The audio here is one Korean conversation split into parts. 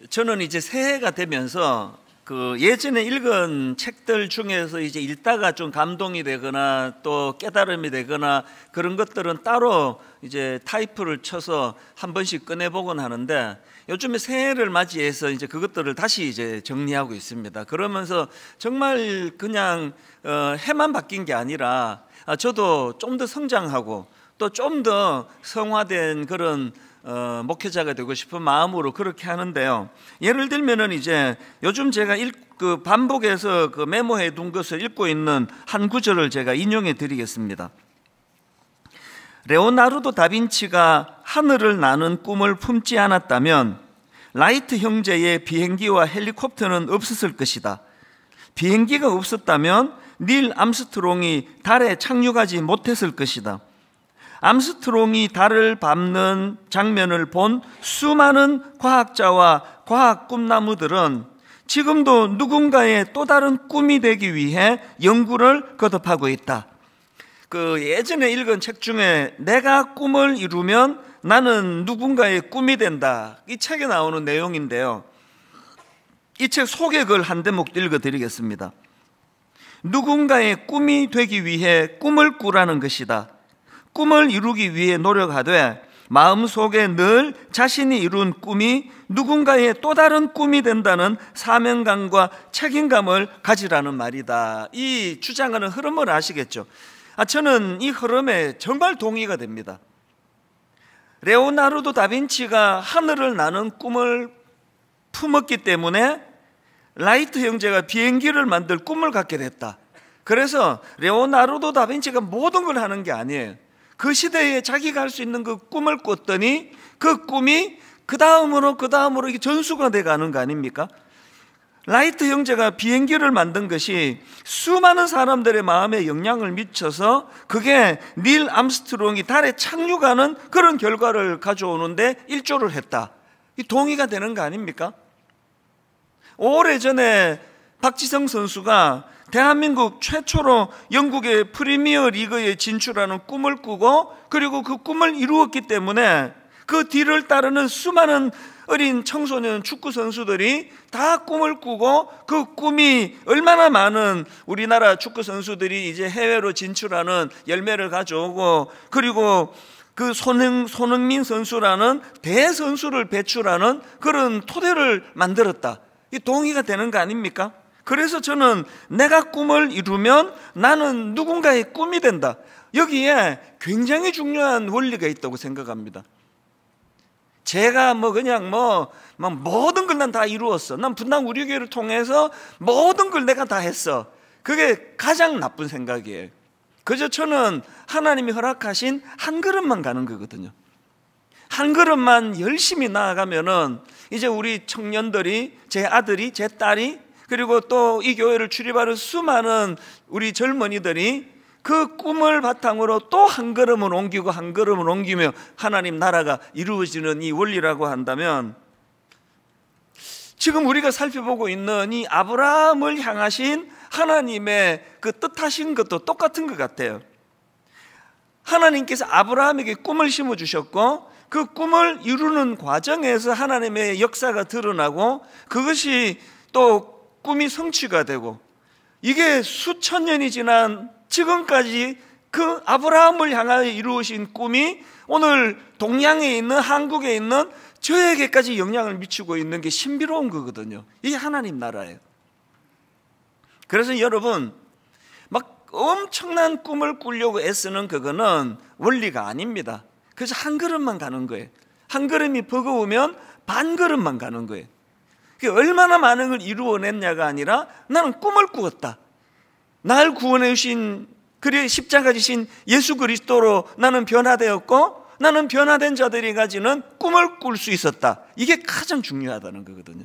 저는 이제 새해가 되면서 그 예전에 읽은 책들 중에서 이제 읽다가 좀 감동이 되거나 또 깨달음이 되거나 그런 것들은 따로 이제 타이프를 쳐서 한 번씩 꺼내보곤 하는데, 요즘에 새해를 맞이해서 이제 그것들을 다시 이제 정리하고 있습니다. 그러면서 정말 그냥 해만 바뀐 게 아니라 저도 좀 더 성장하고 또 좀 더 성화된 그런 목회자가 되고 싶은 마음으로 그렇게 하는데요. 예를 들면은 이제 요즘 제가 반복해서 그 메모해 둔 것을 읽고 있는 한 구절을 제가 인용해 드리겠습니다. 레오나르도 다빈치가 하늘을 나는 꿈을 품지 않았다면 라이트 형제의 비행기와 헬리콥터는 없었을 것이다. 비행기가 없었다면 닐 암스트롱이 달에 착륙하지 못했을 것이다. 암스트롱이 달을 밟는 장면을 본 수많은 과학자와 과학 꿈나무들은 지금도 누군가의 또 다른 꿈이 되기 위해 연구를 거듭하고 있다. 그 예전에 읽은 책 중에 내가 꿈을 이루면 나는 누군가의 꿈이 된다, 이 책에 나오는 내용인데요. 이 책 소개글 한 대목 읽어드리겠습니다. 누군가의 꿈이 되기 위해 꿈을 꾸라는 것이다. 꿈을 이루기 위해 노력하되 마음속에 늘 자신이 이룬 꿈이 누군가의 또 다른 꿈이 된다는 사명감과 책임감을 가지라는 말이다. 이 주장하는 흐름을 아시겠죠? 저는 이 흐름에 정말 동의가 됩니다. 레오나르도 다빈치가 하늘을 나는 꿈을 품었기 때문에 라이트 형제가 비행기를 만들 꿈을 갖게 됐다. 그래서 레오나르도 다빈치가 모든 걸 하는 게 아니에요. 그 시대에 자기가 할 수 있는 그 꿈을 꿨더니 그 꿈이 그 다음으로 이게 전수가 돼가는 거 아닙니까? 라이트 형제가 비행기를 만든 것이 수많은 사람들의 마음에 영향을 미쳐서 그게 닐 암스트롱이 달에 착륙하는 그런 결과를 가져오는데 일조를 했다. 이 동의가 되는 거 아닙니까? 오래전에 박지성 선수가 대한민국 최초로 영국의 프리미어 리그에 진출하는 꿈을 꾸고 그리고 그 꿈을 이루었기 때문에 그 뒤를 따르는 수많은 어린 청소년 축구 선수들이 다 꿈을 꾸고 그 꿈이 얼마나 많은 우리나라 축구 선수들이 이제 해외로 진출하는 열매를 가져오고, 그리고 그 손흥민 선수라는 대선수를 배출하는 그런 토대를 만들었다. 이 동의가 되는 거 아닙니까? 그래서 저는 내가 꿈을 이루면 나는 누군가의 꿈이 된다. 여기에 굉장히 중요한 원리가 있다고 생각합니다. 제가 그냥 모든 걸 난 다 이루었어. 난 분당 우리 교회를 통해서 모든 걸 내가 다 했어. 그게 가장 나쁜 생각이에요. 그저 저는 하나님이 허락하신 한 걸음만 가는 거거든요. 한 걸음만 열심히 나아가면은 이제 우리 청년들이, 제 아들이, 제 딸이, 그리고 또 이 교회를 출입하는 수많은 우리 젊은이들이 그 꿈을 바탕으로 또 한 걸음을 옮기고 한 걸음을 옮기며 하나님 나라가 이루어지는 이 원리라고 한다면, 지금 우리가 살펴보고 있는 이 아브라함을 향하신 하나님의 그 뜻하신 것도 똑같은 것 같아요. 하나님께서 아브라함에게 꿈을 심어주셨고 그 꿈을 이루는 과정에서 하나님의 역사가 드러나고 그것이 또 꿈이 성취가 되고, 이게 수천 년이 지난 지금까지 그 아브라함을 향하여 이루어진 꿈이 오늘 동양에 있는, 한국에 있는 저에게까지 영향을 미치고 있는 게 신비로운 거거든요. 이게 하나님 나라예요. 그래서 여러분, 막 엄청난 꿈을 꾸려고 애쓰는 그거는 원리가 아닙니다. 그래서 한 걸음만 가는 거예요. 한 걸음이 버거우면 반 걸음만 가는 거예요. 얼마나 많은 걸 이루어냈냐가 아니라 나는 꿈을 꾸었다. 날 구원해 주신, 그리고 십자가 지신 예수 그리스도로 나는 변화되었고 나는 변화된 자들이 가지는 꿈을 꿀 수 있었다. 이게 가장 중요하다는 거거든요.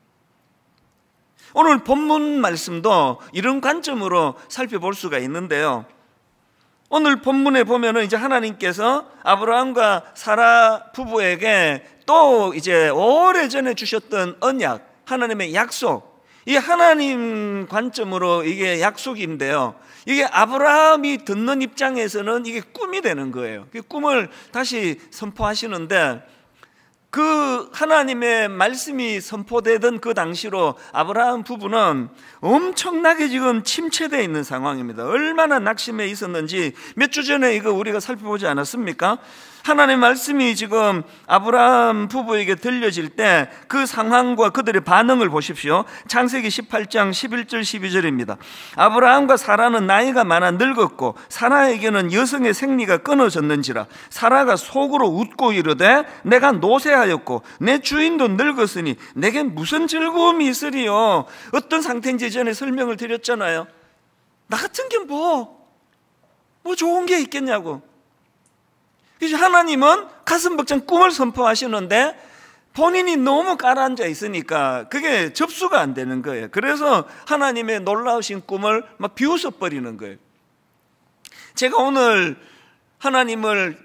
오늘 본문 말씀도 이런 관점으로 살펴볼 수가 있는데요. 오늘 본문에 보면은 이제 하나님께서 아브라함과 사라 부부에게 또 이제 오래전에 주셨던 언약, 하나님의 약속, 이 하나님 관점으로 이게 약속인데요. 이게 아브라함이 듣는 입장에서는 이게 꿈이 되는 거예요. 그 꿈을 다시 선포하시는데, 그 하나님의 말씀이 선포되던 그 당시로 아브라함 부부는 엄청나게 지금 침체되어 있는 상황입니다. 얼마나 낙심해 있었는지 몇 주 전에 이거 우리가 살펴보지 않았습니까? 하나님의 말씀이 지금 아브라함 부부에게 들려질 때 그 상황과 그들의 반응을 보십시오. 창세기 18장 11절 12절입니다. 아브라함과 사라는 나이가 많아 늙었고 사라에게는 여성의 생리가 끊어졌는지라 사라가 속으로 웃고 이르되 내가 노쇠하였고 내 주인도 늙었으니 내게 무슨 즐거움이 있으리요. 어떤 상태인지 전에 설명을 드렸잖아요. 나 같은 게 뭐 좋은 게 있겠냐고. 그래서 하나님은 가슴 벅찬 꿈을 선포하시는데 본인이 너무 가라앉아 있으니까 그게 접수가 안 되는 거예요. 그래서 하나님의 놀라우신 꿈을 막 비웃어 버리는 거예요. 제가 오늘 하나님을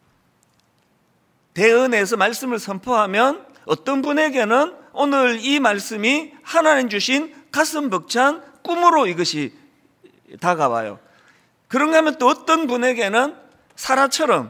대언해서 말씀을 선포하면 어떤 분에게는 오늘 이 말씀이 하나님 주신 가슴 벅찬 꿈으로 이것이 다가와요. 그런가 하면 또 어떤 분에게는 사라처럼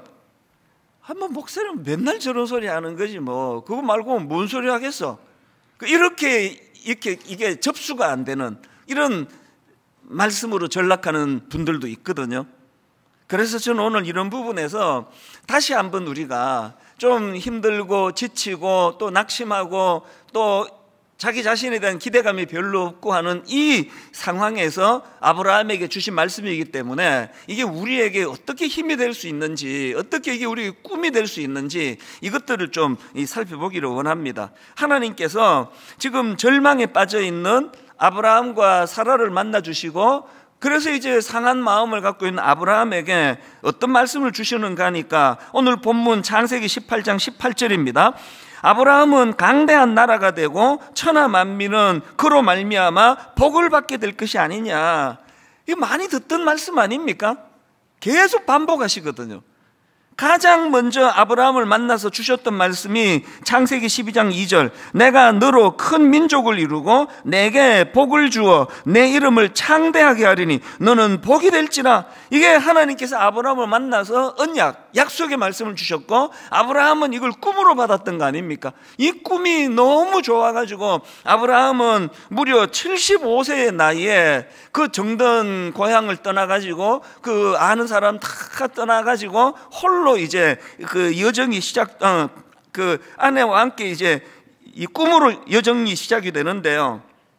목사님 맨날 저런 소리 하는 거지 뭐 그거 말고 뭔 소리 하겠어. 이렇게 이게 접수가 안 되는 이런 말씀으로 전락하는 분들도 있거든요. 그래서 저는 오늘 이런 부분에서 다시 한번 우리가 좀 힘들고 지치고 또 낙심하고 또 자기 자신에 대한 기대감이 별로 없고 하는 이 상황에서 아브라함에게 주신 말씀이기 때문에 이게 우리에게 어떻게 힘이 될 수 있는지, 어떻게 이게 우리의 꿈이 될 수 있는지 이것들을 좀 살펴보기를 원합니다. 하나님께서 지금 절망에 빠져 있는 아브라함과 사라를 만나 주시고 그래서 이제 상한 마음을 갖고 있는 아브라함에게 어떤 말씀을 주시는가 하니까 오늘 본문 창세기 18장 18절입니다. 아브라함은 강대한 나라가 되고 천하 만민은 그로 말미암아 복을 받게 될 것이 아니냐. 이거 많이 듣던 말씀 아닙니까? 계속 반복하시거든요. 가장 먼저 아브라함을 만나서 주셨던 말씀이 창세기 12장 2절 내가 너로 큰 민족을 이루고 내게 복을 주어 내 이름을 창대하게 하리니 너는 복이 될지라. 이게 하나님께서 아브라함을 만나서 언약, 약속의 말씀을 주셨고 아브라함은 이걸 꿈으로 받았던 거 아닙니까? 이 꿈이 너무 좋아가지고 아브라함은 무려 75세의 나이에 그 정든 고향을 떠나가지고 그 아는 사람 다 떠나가지고 홀로 이제 그 여정이 그 아내와 함께 이제 이 꿈으로 여정이 시작이 되는데요.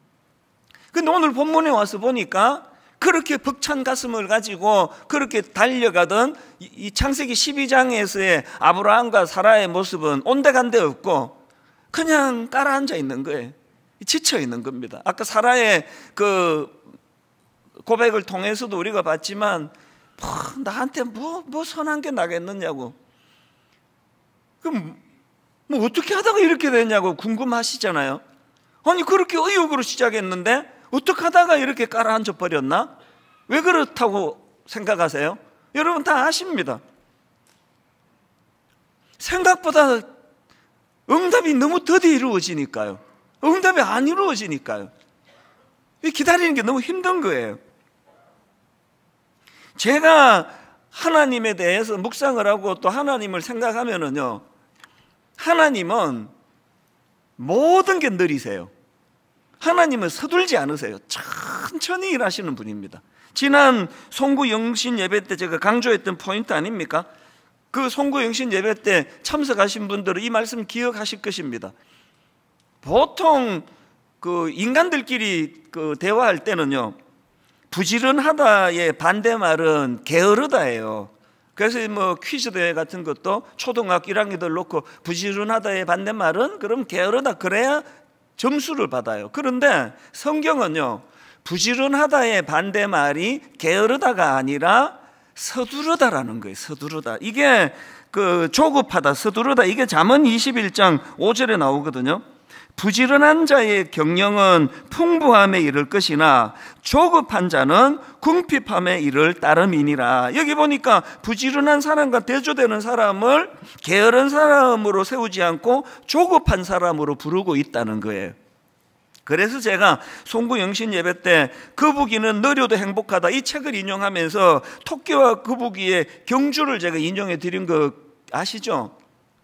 근데 오늘 본문에 와서 보니까 그렇게 벅찬 가슴을 가지고 그렇게 달려가던 이 창세기 12장에서의 아브라함과 사라의 모습은 온데간데 없고 그냥 깔아앉아 있는 거예요. 지쳐 있는 겁니다. 아까 사라의 그 고백을 통해서도 우리가 봤지만 나한테 뭐 선한 게 나겠느냐고. 그럼 뭐 어떻게 하다가 이렇게 됐냐고 궁금하시잖아요. 아니 그렇게 의욕으로 시작했는데 어떻게 하다가 이렇게 깔아앉아 버렸나? 왜 그렇다고 생각하세요? 여러분 다 아십니다. 생각보다 응답이 너무 더디 이루어지니까요. 응답이 안 이루어지니까요. 기다리는 게 너무 힘든 거예요. 제가 하나님에 대해서 묵상을 하고 또 하나님을 생각하면은요, 하나님은 모든 게 느리세요. 하나님은 서둘지 않으세요. 천천히 일하시는 분입니다. 지난 송구 영신 예배 때 제가 강조했던 포인트 아닙니까? 그 송구 영신 예배 때 참석하신 분들은 이 말씀 기억하실 것입니다. 보통 그 인간들끼리 그 대화할 때는요, 부지런하다의 반대말은 게으르다예요. 그래서 뭐 퀴즈 대회 같은 것도 초등학교 1학년들 놓고 부지런하다의 반대말은 그럼 게으르다 그래야 점수를 받아요. 그런데 성경은요, 부지런하다의 반대말이 게으르다가 아니라 서두르다라는 거예요. 서두르다. 이게 그 조급하다, 서두르다. 이게 잠언 21장 5절에 나오거든요. 부지런한 자의 경영은 풍부함에 이를 것이나 조급한 자는 궁핍함에 이를 따름이니라. 여기 보니까 부지런한 사람과 대조되는 사람을 게으른 사람으로 세우지 않고 조급한 사람으로 부르고 있다는 거예요. 그래서 제가 송구 영신 예배 때 거북이는 느려도 행복하다 이 책을 인용하면서 토끼와 거북이의 경주를 제가 인용해 드린 거 아시죠?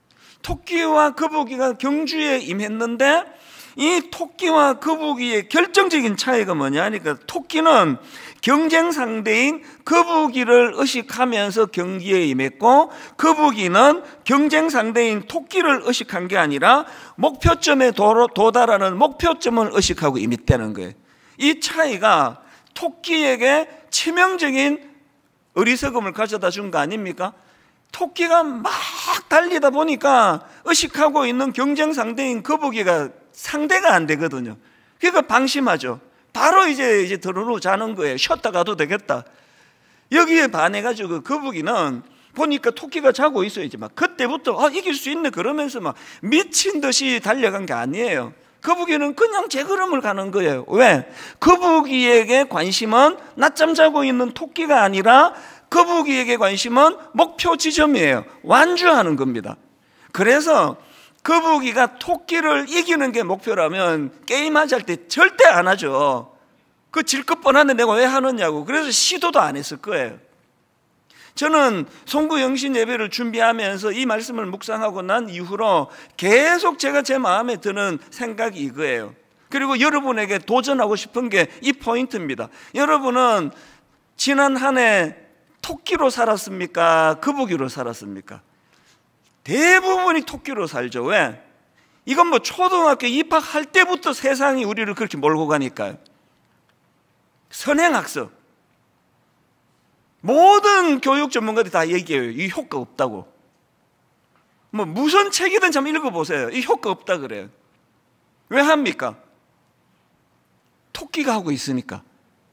토끼와 거북이가 경주에 임했는데 이 토끼와 거북이의 결정적인 차이가 뭐냐 하니까 토끼는 경쟁 상대인 거북이를 의식하면서 경기에 임했고 거북이는 경쟁 상대인 토끼를 의식한 게 아니라 목표점에 도달하는 목표점을 의식하고 임했다는 거예요. 이 차이가 토끼에게 치명적인 어리석음을 가져다 준 거 아닙니까? 토끼가 막 달리다 보니까 의식하고 있는 경쟁 상대인 거북이가 상대가 안 되거든요. 그러니까 방심하죠. 바로 이제 들어누자는 거예요. 쉬었다 가도 되겠다. 여기에 반해가지고 거북이는 보니까 토끼가 자고 있어요. 이제 막 그때부터 이길 수 있네 그러면서 막 미친 듯이 달려간 게 아니에요. 거북이는 그냥 제 걸음을 가는 거예요. 왜? 거북이에게 관심은 낮잠 자고 있는 토끼가 아니라 거북이에게 관심은 목표 지점이에요. 완주하는 겁니다. 그래서 거북이가 토끼를 이기는 게 목표라면 게임하지 할 때 절대 안 하죠. 그 질 것 뻔한데 내가 왜 하느냐고. 그래서 시도도 안 했을 거예요. 저는 송구영신 예배를 준비하면서 이 말씀을 묵상하고 난 이후로 계속 제가 제 마음에 드는 생각이 이거예요. 그리고 여러분에게 도전하고 싶은 게 이 포인트입니다. 여러분은 지난 한 해 토끼로 살았습니까? 거북이로 살았습니까? 대부분이 토끼로 살죠. 왜? 이건 뭐 초등학교 입학할 때부터 세상이 우리를 그렇게 몰고 가니까요. 선행학습. 모든 교육 전문가들이 다 얘기해요. 이 효과 없다고. 뭐 무슨 책이든 좀 읽어보세요. 이 효과 없다 그래요. 왜 합니까? 토끼가 하고 있으니까.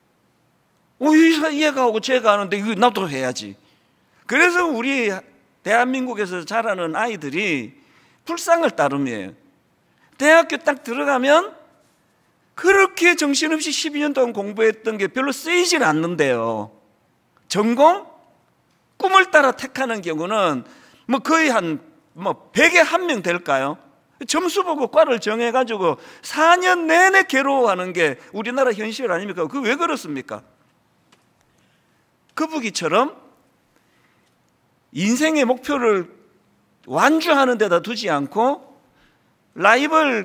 얘가 하고 쟤가 하는데 이거 나도 해야지. 그래서 우리 대한민국에서 자라는 아이들이 불상을 따름이에요. 대학교 딱 들어가면 그렇게 정신없이 12년 동안 공부했던 게 별로 쓰이질 않는데요. 전공? 꿈을 따라 택하는 경우는 뭐 거의 한 100에 1명 될까요? 점수 보고 과를 정해가지고 4년 내내 괴로워하는 게 우리나라 현실 아닙니까? 그거 왜 그렇습니까? 거북이처럼 인생의 목표를 완주하는 데다 두지 않고 라이벌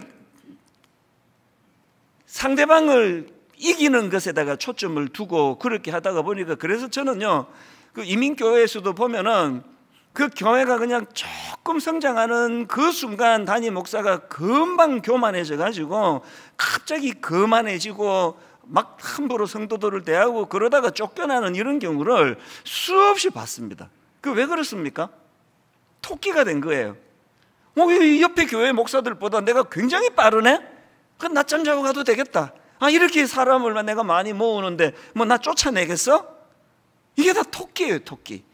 상대방을 이기는 것에다가 초점을 두고 그렇게 하다가 보니까 그래서 저는요 그 이민교회에서도 보면은 그 교회가 그냥 조금 성장하는 그 순간 담임 목사가 금방 교만해져 가지고 갑자기 거만해지고 막 함부로 성도들을 대하고 그러다가 쫓겨나는 이런 경우를 수없이 봤습니다. 그 왜 그렇습니까? 토끼가 된 거예요. 이 옆에 교회 목사들보다 내가 굉장히 빠르네? 그럼 낮잠 자고 가도 되겠다. 이렇게 사람을 내가 많이 모으는데 뭐 나 쫓아내겠어? 이게 다 토끼예요, 토끼.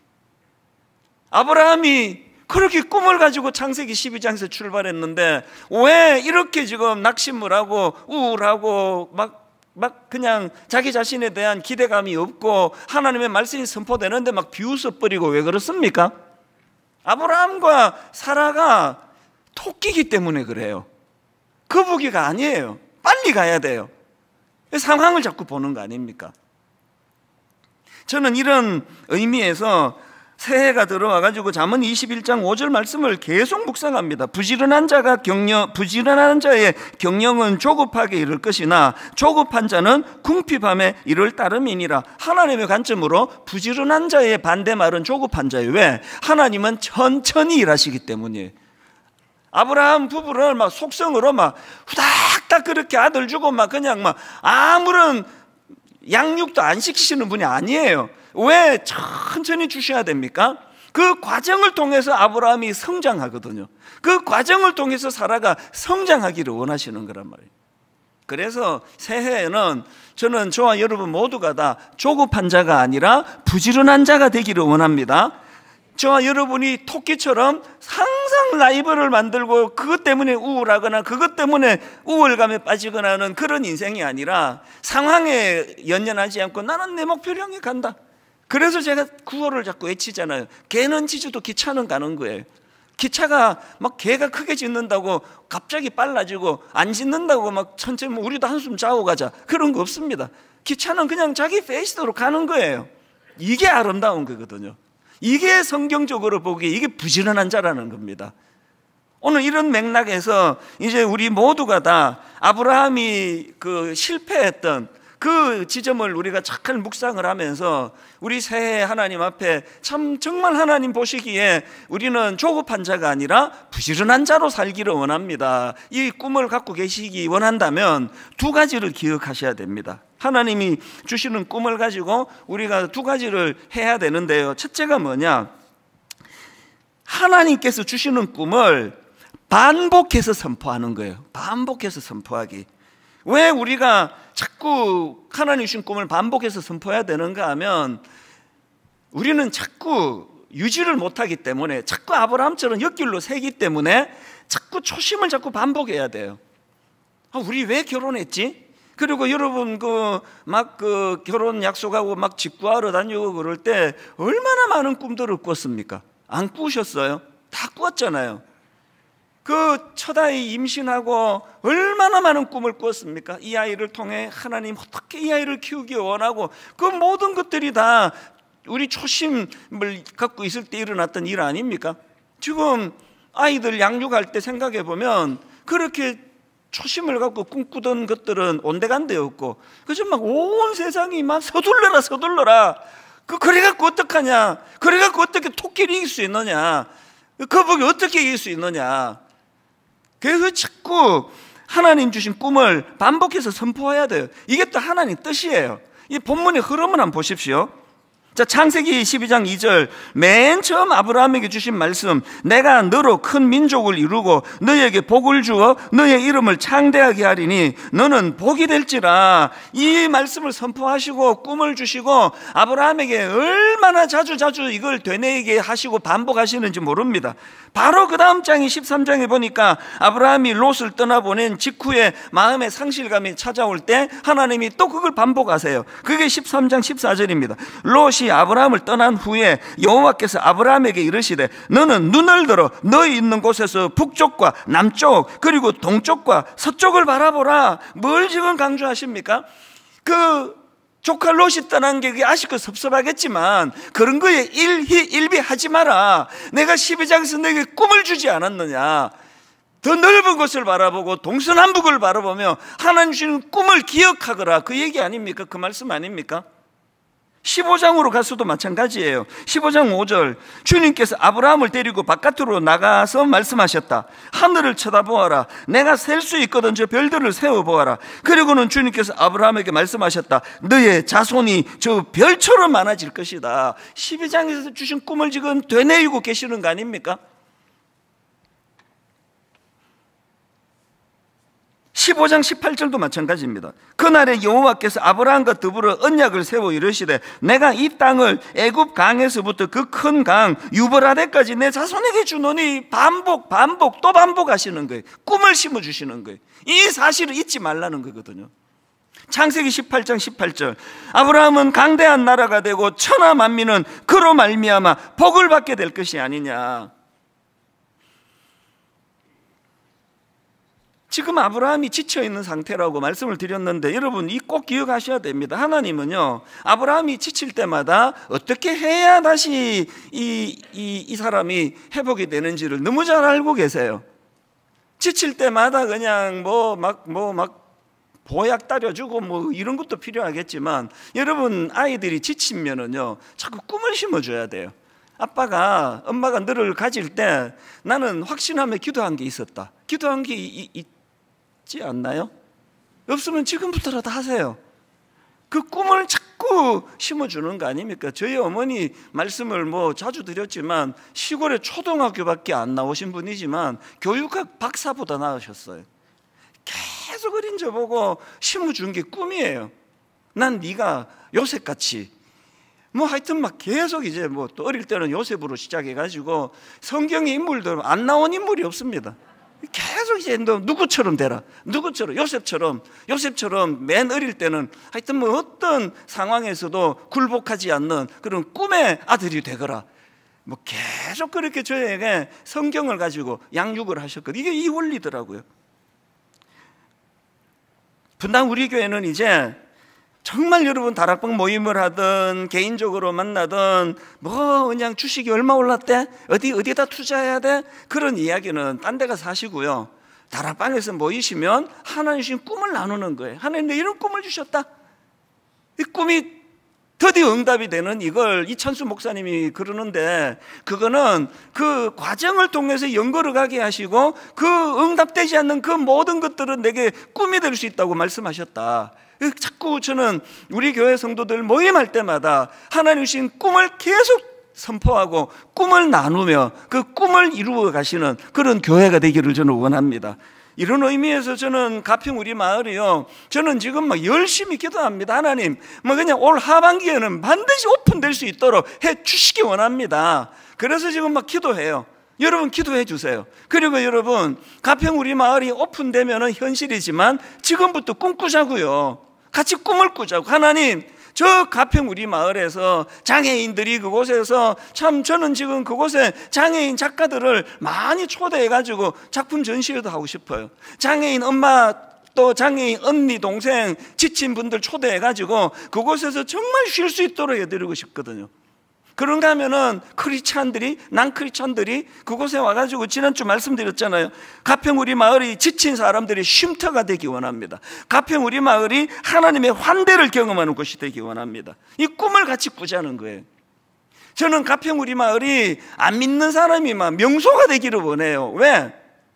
아브라함이 그렇게 꿈을 가지고 창세기 12장에서 출발했는데 왜 이렇게 지금 낙심을 하고 우울하고 막 그냥 자기 자신에 대한 기대감이 없고 하나님의 말씀이 선포되는데 막 비웃어버리고 왜 그렇습니까? 아브라함과 사라가 토끼이기 때문에 그래요. 거북이가 아니에요. 빨리 가야 돼요. 상황을 자꾸 보는 거 아닙니까? 저는 이런 의미에서 새해가 들어와가지고 잠언 21장 5절 말씀을 계속 묵상합니다. 부지런한 자의 경영은 조급하게 이를 것이나 조급한 자는 궁핍함에 이를 따름이니라. 하나님의 관점으로 부지런한 자의 반대말은 조급한 자예요. 왜? 하나님은 천천히 일하시기 때문이에요. 아브라함 부부를 막 속성으로 막 후닥닥 그렇게 아들 주고 막 그냥 막 아무런 양육도 안 시키시는 분이 아니에요. 왜 천천히 주셔야 됩니까? 그 과정을 통해서 아브라함이 성장하거든요. 그 과정을 통해서 사라가 성장하기를 원하시는 거란 말이에요. 그래서 새해에는 저는 저와 여러분 모두가 다 조급한 자가 아니라 부지런한 자가 되기를 원합니다. 저와 여러분이 토끼처럼 항상 라이벌을 만들고 그것 때문에 우울하거나 그것 때문에 우월감에 빠지거나 하는 그런 인생이 아니라 상황에 연연하지 않고 나는 내 목표를 향해 간다. 그래서 제가 구호를 자꾸 외치잖아요. 개는 짖어도 기차는 가는 거예요. 기차가 막 개가 크게 짖는다고 갑자기 빨라지고 안 짖는다고 막 천천히 우리도 한숨 자고 가자 그런 거 없습니다. 기차는 그냥 자기 페이스대로 가는 거예요. 이게 아름다운 거거든요. 이게 성경적으로 보기에 이게 부지런한 자라는 겁니다. 오늘 이런 맥락에서 이제 우리 모두가 다 아브라함이 그 실패했던 그 지점을 우리가 잘 묵상을 하면서 우리 새해 하나님 앞에 정말 하나님 보시기에 우리는 조급한 자가 아니라 부지런한 자로 살기를 원합니다. 이 꿈을 갖고 계시기 원한다면 두 가지를 기억하셔야 됩니다. 하나님이 주시는 꿈을 가지고 우리가 두 가지를 해야 되는데요. 첫째가 뭐냐? 하나님께서 주시는 꿈을 반복해서 선포하는 거예요. 반복해서 선포하기. 왜 우리가 자꾸 하나님 주신 꿈을 반복해서 선포해야 되는가 하면 우리는 자꾸 유지를 못하기 때문에, 자꾸 아브라함처럼 옆길로 새기 때문에 자꾸 초심을 자꾸 반복해야 돼요. 우리 왜 결혼했지? 그리고 여러분 그 결혼 약속하고 막 집 구하러 다니고 그럴 때 얼마나 많은 꿈들을 꿨습니까? 안 꾸셨어요? 다 꿨잖아요. 그 첫 아이 임신하고 얼마나 많은 꿈을 꿨습니까? 이 아이를 통해 하나님 어떻게 이 아이를 키우기 원하고, 그 모든 것들이 다 우리 초심을 갖고 있을 때 일어났던 일 아닙니까? 지금 아이들 양육할 때 생각해 보면 그렇게 초심을 갖고 꿈꾸던 것들은 온데간데 없고, 그저 막 온 세상이 막 서둘러라. 그래 갖고 어떡하냐? 그래 갖고 어떻게 토끼를 이길 수 있느냐? 거북이 어떻게 이길 수 있느냐? 그래서 자꾸 하나님 주신 꿈을 반복해서 선포해야 돼요. 이게 또 하나님 뜻이에요. 이 본문의 흐름을 한번 보십시오. 자, 창세기 12장 2절, 맨 처음 아브라함에게 주신 말씀, 내가 너로 큰 민족을 이루고 너에게 복을 주어 너의 이름을 창대하게 하리니 너는 복이 될지라. 이 말씀을 선포하시고 꿈을 주시고 아브라함에게 얼마나 자주 이걸 되뇌이게 하시고 반복하시는지 모릅니다. 바로 그 다음 장이 13장에 보니까 아브라함이 롯을 떠나보낸 직후에 마음의 상실감이 찾아올 때 하나님이 또 그걸 반복하세요. 그게 13장 14절입니다. 롯이 아브라함을 떠난 후에 여호와께서 아브라함에게 이르시되 너는 눈을 들어 너희 있는 곳에서 북쪽과 남쪽 그리고 동쪽과 서쪽을 바라보라. 뭘 지금 강조하십니까? 그 조카 롯이 떠난 게 아쉽고 섭섭하겠지만 그런 거에 일비하지 마라. 내가 12장에서 너에게 꿈을 주지 않았느냐? 더 넓은 곳을 바라보고 동서남북을 바라보며 하나님 주시는 꿈을 기억하거라. 그 얘기 아닙니까? 그 말씀 아닙니까? 15장으로 가서도 마찬가지예요. 15장 5절, 주님께서 아브라함을 데리고 바깥으로 나가서 말씀하셨다. 하늘을 쳐다보아라. 내가 셀 수 있거든 저 별들을 세어보아라. 그리고는 주님께서 아브라함에게 말씀하셨다. 너의 자손이 저 별처럼 많아질 것이다. 12장에서 주신 꿈을 지금 되뇌이고 계시는 거 아닙니까? 15장 18절도 마찬가지입니다. 그날에 여호와께서 아브라함과 더불어 언약을 세워 이르시되 내가 이 땅을 애굽 강에서부터 그 큰 강 유브라데까지 내 자손에게 주노니. 반복 또 반복하시는 거예요. 꿈을 심어주시는 거예요. 이 사실을 잊지 말라는 거거든요. 창세기 18장 18절, 아브라함은 강대한 나라가 되고 천하 만민은 그로 말미암아 복을 받게 될 것이 아니냐. 지금 아브라함이 지쳐있는 상태라고 말씀을 드렸는데 여러분 이 꼭 기억하셔야 됩니다. 하나님은요, 아브라함이 지칠 때마다 어떻게 해야 다시 이 사람이 회복이 되는지를 너무 잘 알고 계세요. 지칠 때마다 그냥 막 보약 따려주고 뭐 이런 것도 필요하겠지만 여러분 아이들이 지치면은요 자꾸 꿈을 심어줘야 돼요. 엄마가 너를 가질 때 나는 확신하며 기도한 게 있었다. 기도한 게 있지 않나요? 없으면 지금부터라도 하세요. 그 꿈을 자꾸 심어주는 거 아닙니까? 저희 어머니 말씀을 뭐 자주 드렸지만 시골에 초등학교밖에 안 나오신 분이지만 교육학 박사보다 나으셨어요. 계속 어린 저보고 심어준 게 꿈이에요. 난 네가 요셉같이 뭐 하여튼 막 계속 이제 뭐 또 어릴 때는 요셉으로 시작해가지고 성경의 인물들 안 나온 인물이 없습니다. 계속 이제 너 누구처럼 되라. 누구처럼 요셉처럼 맨 어릴 때는 하여튼 뭐 어떤 상황에서도 굴복하지 않는 그런 꿈의 아들이 되거라. 뭐 계속 그렇게 저에게 성경을 가지고 양육을 하셨거든요. 이게 이 원리더라고요. 분당 우리 교회는 이제 정말 여러분 다락방 모임을 하든 개인적으로 만나든 뭐 그냥 주식이 얼마 올랐대? 어디다 투자해야 돼? 그런 이야기는 딴 데 가서 하시고요. 다락방에서 모이시면 하나님 주신 꿈을 나누는 거예요. 하나님 내 이런 꿈을 주셨다. 이 꿈이 드디어 응답이 되는 이걸 이찬수 목사님이 그러는데, 그거는 그 과정을 통해서 연결을 가게 하시고 그 응답되지 않는 그 모든 것들은 내게 꿈이 될 수 있다고 말씀하셨다. 자꾸 저는 우리 교회 성도들 모임할 때마다 하나님 주신 꿈을 계속 선포하고 꿈을 나누며 그 꿈을 이루어 가시는 그런 교회가 되기를 저는 원합니다. 이런 의미에서 저는 가평 우리 마을이요, 저는 지금 막 열심히 기도합니다. 하나님, 뭐 그냥 올 하반기에는 반드시 오픈될 수 있도록 해 주시기 원합니다. 그래서 지금 막 기도해요. 여러분 기도해 주세요. 그리고 여러분, 가평 우리 마을이 오픈되면은 현실이지만 지금부터 꿈꾸자고요. 같이 꿈을 꾸자고. 하나님, 저 가평 우리 마을에서 장애인들이 그곳에서, 참 저는 지금 그곳에 장애인 작가들을 많이 초대해가지고 작품 전시회도 하고 싶어요. 장애인 엄마 또 장애인 언니 동생 지친 분들 초대해가지고 그곳에서 정말 쉴 수 있도록 해드리고 싶거든요. 그런가 하면은 크리스찬들이, 난크리스찬들이 그곳에 와가지고, 지난주 말씀드렸잖아요. 가평 우리 마을이 지친 사람들이 쉼터가 되기 원합니다. 가평 우리 마을이 하나님의 환대를 경험하는 곳이 되기 원합니다. 이 꿈을 같이 꾸자는 거예요. 저는 가평 우리 마을이 안 믿는 사람이 막 명소가 되기를 원해요. 왜?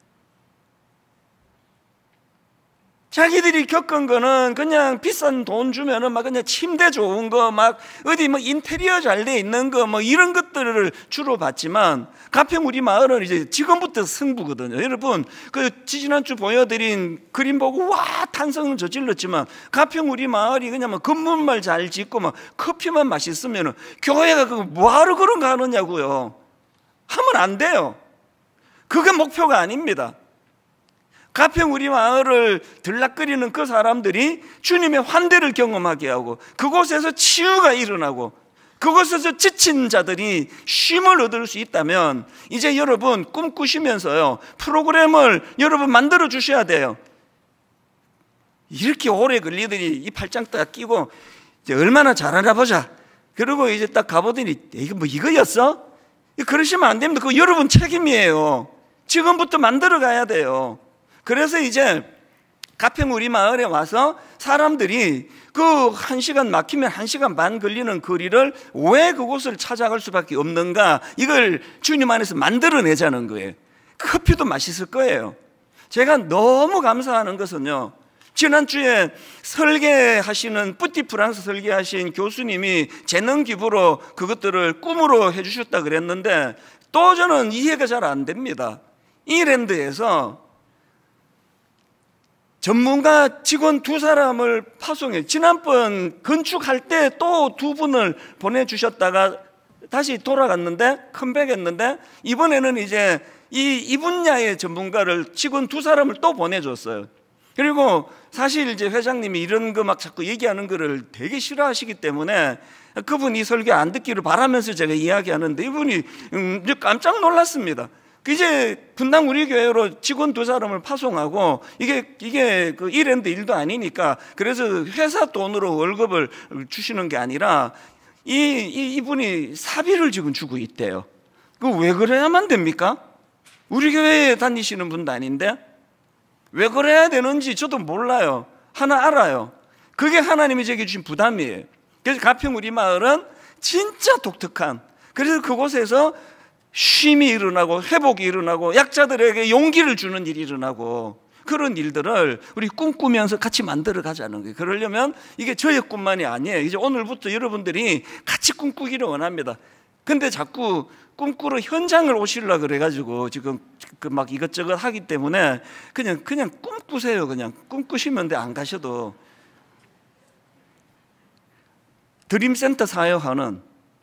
자기들이 겪은 거는 그냥 비싼 돈 주면은 막 그냥 침대 좋은 거, 막 어디 뭐 인테리어 잘 돼 있는 거, 뭐 이런 것들을 주로 받지만, 가평 우리 마을은 이제 지금부터 승부거든요. 여러분, 그 지난주 보여드린 그림 보고 와 탄성을 저질렀지만, 가평 우리 마을이 그냥 뭐 건물만 잘 짓고 막 커피만 맛있으면은 교회가 그거 뭐하러 그런 거 하느냐고요. 하면 안 돼요. 그게 목표가 아닙니다. 가평 우리 마을을 들락거리는 그 사람들이 주님의 환대를 경험하게 하고, 그곳에서 치유가 일어나고, 그곳에서 지친 자들이 쉼을 얻을 수 있다면, 이제 여러분 꿈꾸시면서요, 프로그램을 여러분 만들어 주셔야 돼요. 이렇게 오래 걸리더니 이 팔짱 딱 끼고 이제 얼마나 잘하나 보자. 그리고 이제 딱 가보더니 이거 뭐 이거였어? 그러시면 안 됩니다. 그거 여러분 책임이에요. 지금부터 만들어 가야 돼요. 그래서 이제 가평 우리 마을에 와서 사람들이 그 1시간 막히면 1시간 반 걸리는 거리를 왜 그곳을 찾아갈 수밖에 없는가, 이걸 주님 안에서 만들어내자는 거예요. 커피도 맛있을 거예요. 제가 너무 감사하는 것은요, 지난주에 설계하시는 뿌띠프랑스 설계하신 교수님이 재능 기부로 그것들을 꿈으로 해주셨다 그랬는데, 또 저는 이해가 잘 안 됩니다. 이랜드에서 전문가 직원 2사람을 파송해, 지난번 건축할 때 또 2분을 보내주셨다가 다시 돌아갔는데, 컴백했는데, 이번에는 이제 이 분야의 전문가를, 직원 2사람을 또 보내줬어요. 그리고 사실 이제 회장님이 이런 거 막 자꾸 얘기하는 거를 되게 싫어하시기 때문에 그분이 설교 안 듣기를 바라면서 제가 이야기하는데, 이분이 깜짝 놀랐습니다. 이제 분당 우리 교회로 직원 2사람을 파송하고, 이게 그 이랜드 일도 아니니까, 그래서 회사 돈으로 월급을 주시는 게 아니라 이분이 사비를 지금 주고 있대요. 그 왜 그래야만 됩니까? 우리 교회에 다니시는 분도 아닌데 왜 그래야 되는지 저도 몰라요. 하나 알아요. 그게 하나님이 제게 주신 부담이에요. 그래서 가평 우리 마을은 진짜 독특한, 그래서 그곳에서 쉼이 일어나고 회복이 일어나고 약자들에게 용기를 주는 일이 일어나고, 그런 일들을 우리 꿈꾸면서 같이 만들어 가자는 거예요. 그러려면 이게 저의 꿈만이 아니에요. 이제 오늘부터 여러분들이 같이 꿈꾸기를 원합니다. 근데 자꾸 꿈꾸러 현장을 오시려고 그래가지고 지금 그 막 이것저것 하기 때문에 그냥 꿈꾸세요. 그냥 꿈꾸시면 돼. 안 가셔도. 드림센터 사역하는,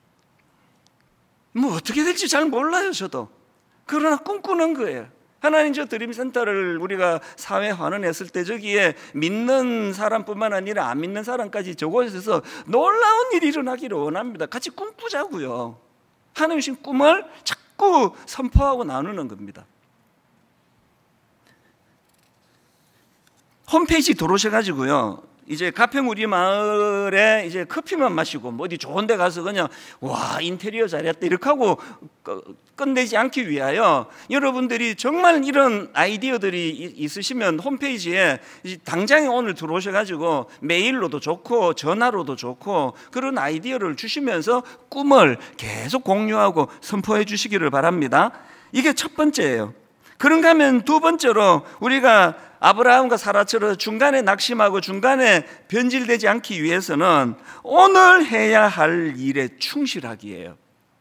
뭐 어떻게 될지 잘 몰라요 저도. 그러나 꿈꾸는 거예요. 하나님, 저 드림센터를 우리가 사회 환원했을 때 저기에 믿는 사람뿐만 아니라 안 믿는 사람까지 저곳에서 놀라운 일이 일어나기를 원합니다. 같이 꿈꾸자고요. 하나님 주신 꿈을 자꾸 선포하고 나누는 겁니다. 홈페이지 들어오셔가지고요, 이제 가평 우리 마을에 이제 커피만 마시고 뭐 어디 좋은 데 가서 그냥 와 인테리어 잘했다 이렇게 하고 끝내지 않기 위하여 여러분들이 정말 이런 아이디어들이 있으시면 홈페이지에 당장에 오늘 들어오셔가지고 메일로도 좋고 전화로도 좋고 그런 아이디어를 주시면서 꿈을 계속 공유하고 선포해 주시기를 바랍니다. 이게 첫 번째예요. 그런가 하면 두 번째로 우리가 아브라함과 사라처럼 중간에 낙심하고 중간에 변질되지 않기 위해서는 오늘 해야 할 일에 충실하기예요.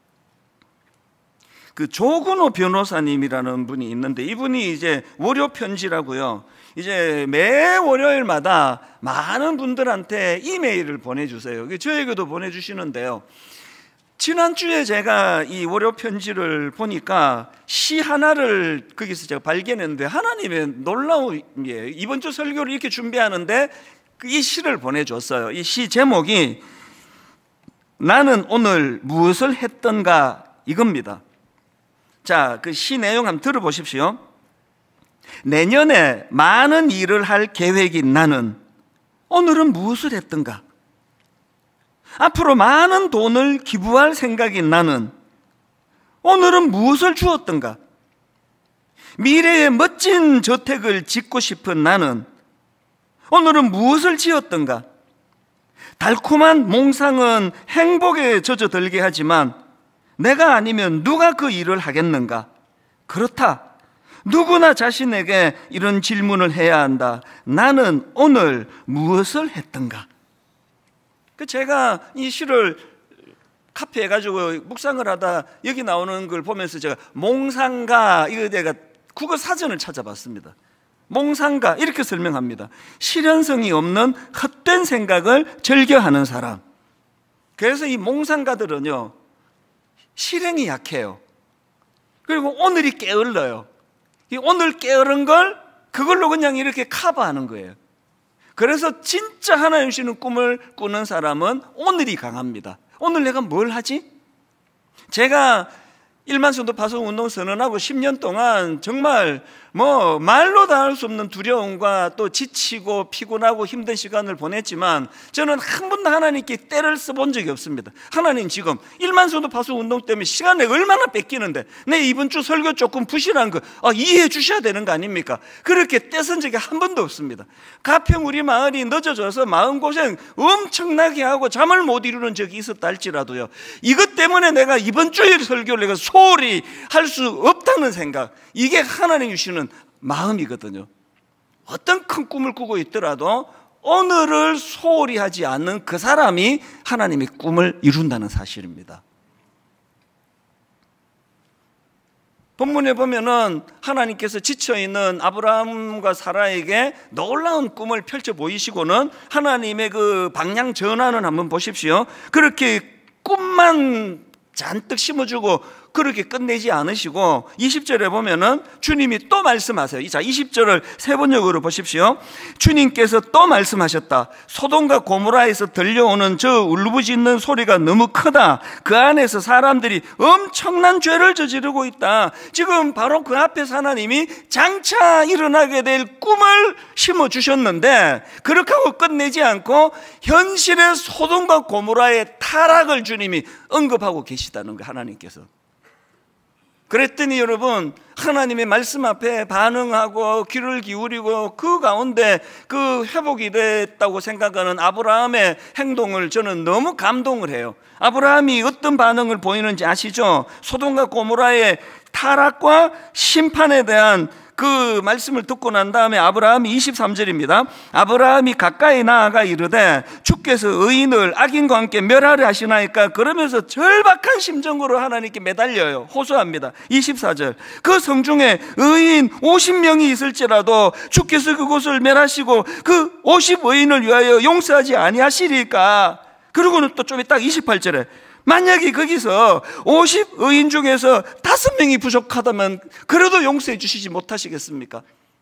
그 조근호 변호사님이라는 분이 있는데 이분이 이제 월요 편지라고요. 이제 매 월요일마다 많은 분들한테 이메일을 보내주세요. 저에게도 보내주시는데요. 지난주에 제가 이 월요 편지를 보니까 시 하나를 거기서 제가 발견했는데 하나님의 놀라운 예, 이번 주 설교를 이렇게 준비하는데 이 시를 보내줬어요. 이 시 제목이 나는 오늘 무엇을 했던가 이겁니다. 자, 그 시 내용 한번 들어보십시오. 내년에 많은 일을 할 계획인 나는 오늘은 무엇을 했던가? 앞으로 많은 돈을 기부할 생각인 나는 오늘은 무엇을 주었던가? 미래에 멋진 저택을 짓고 싶은 나는 오늘은 무엇을 지었던가? 달콤한 몽상은 행복에 젖어들게 하지만 내가 아니면 누가 그 일을 하겠는가? 그렇다. 누구나 자신에게 이런 질문을 해야 한다. 나는 오늘 무엇을 했던가? 제가 이 시를 카피해 가지고 묵상을 하다 여기 나오는 걸 보면서 제가 몽상가 이거 내가 국어 사전을 찾아봤습니다. 몽상가 이렇게 설명합니다. 실현성이 없는 헛된 생각을 즐겨하는 사람. 그래서 이 몽상가들은요 실행이 약해요. 그리고 오늘이 게을러요. 이 오늘 게으른 걸 그걸로 그냥 이렇게 커버하는 거예요. 그래서 진짜 하나님 주시는 꿈을 꾸는 사람은 오늘이 강합니다. 오늘 내가 뭘 하지? 제가 일만성도 파송 운동 선언하고 10년 동안 정말 뭐 말로 다 할 수 없는 두려움과 또 지치고 피곤하고 힘든 시간을 보냈지만 저는 한 번도 하나님께 때를 써본 적이 없습니다. 하나님 지금 일만성도 파송 운동 때문에 시간을 얼마나 뺏기는데 내 이번 주 설교 조금 부실한 거 이해해 주셔야 되는 거 아닙니까? 그렇게 떼쓴 적이 한 번도 없습니다. 가평 우리 마을이 늦어져서 마음고생 엄청나게 하고 잠을 못 이루는 적이 있었다 할지라도요 이것 때문에 내가 이번 주에 설교를 내가 소홀히 할 수 없다는 생각, 이게 하나님 주시는 마음이거든요. 어떤 큰 꿈을 꾸고 있더라도 오늘을 소홀히 하지 않는 그 사람이 하나님의 꿈을 이룬다는 사실입니다. 본문에 보면은 하나님께서 지쳐있는 아브라함과 사라에게 놀라운 꿈을 펼쳐 보이시고는 하나님의 그 방향 전환을 한번 보십시오. 그렇게 꿈만 잔뜩 심어주고 그렇게 끝내지 않으시고 20절에 보면은 주님이 또 말씀하세요. 자, 20절을 세 번역으로 보십시오. 주님께서 또 말씀하셨다. 소돔과 고모라에서 들려오는 저 울부짖는 소리가 너무 크다. 그 안에서 사람들이 엄청난 죄를 저지르고 있다. 지금 바로 그 앞에서 하나님이 장차 일어나게 될 꿈을 심어주셨는데 그렇게 하고 끝내지 않고 현실의 소돔과 고모라의 타락을 주님이 언급하고 계시다는 거예요. 하나님께서. 그랬더니 여러분 하나님의 말씀 앞에 반응하고 귀를 기울이고 그 가운데 그 회복이 됐다고 생각하는 아브라함의 행동을 저는 너무 감동을 해요. 아브라함이 어떤 반응을 보이는지 아시죠? 소돔과 고모라의 타락과 심판에 대한 그 말씀을 듣고 난 다음에 아브라함이 23절입니다. 아브라함이 가까이 나아가 이르되 주께서 의인을 악인과 함께 멸하려 하시나이까? 그러면서 절박한 심정으로 하나님께 매달려요. 호소합니다. 24절 그 성중에 의인 50명이 있을지라도 주께서 그곳을 멸하시고 그 50의인을 위하여 용서하지 아니하시리까? 그리고는 또 좀 이따 28절에 만약에 거기서 50의인 중에서 5명이 부족하다면 그래도 용서해 주시지 못하시겠습니까? 또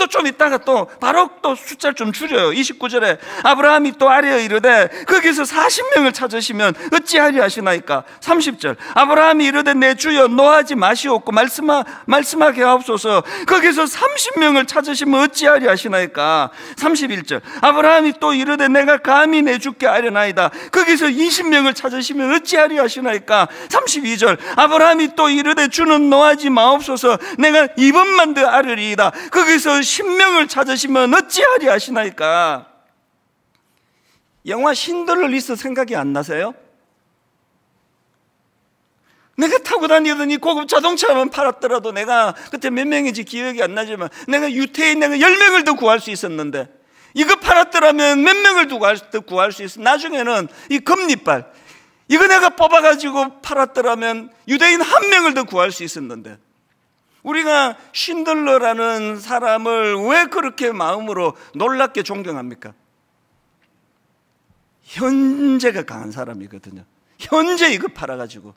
또 좀 있다가 또 바로 또 숫자를 좀 줄여요. 29절에 아브라함이 또 아뢰어 이르되 거기서 40명을 찾으시면 어찌하리 하시나이까. 30절 아브라함이 이르되 내 주여 노하지 마시옵고 말씀하게 하옵소서. 거기서 30명을 찾으시면 어찌하리 하시나이까. 31절 아브라함이 또 이르되 내가 감히 내 주께 아뢰나이다. 거기서 20명을 찾으시면 어찌하리 하시나이까. 32절 아브라함이 또 이르되 주는 노하지 마옵소서. 내가 이번만 더 아뢰리이다. 거기서 10명을 찾으시면 어찌하리 하시나이까. 영화 신들러 리스트 생각이 안 나세요? 내가 타고 다니던 이 고급 자동차만 팔았더라도 내가 그때 몇 명인지 기억이 안 나지만 내가 유태인 내가 10명을 더 구할 수 있었는데, 이거 팔았더라면 몇 명을 더 구할 수 있어. 나중에는 이 금리빨 이거 내가 뽑아가지고 팔았더라면 유대인 1명을 더 구할 수 있었는데, 우리가 쉰들러라는 사람을 왜 그렇게 마음으로 놀랍게 존경합니까? 현재가 강한 사람이거든요. 현재 이거 팔아가지고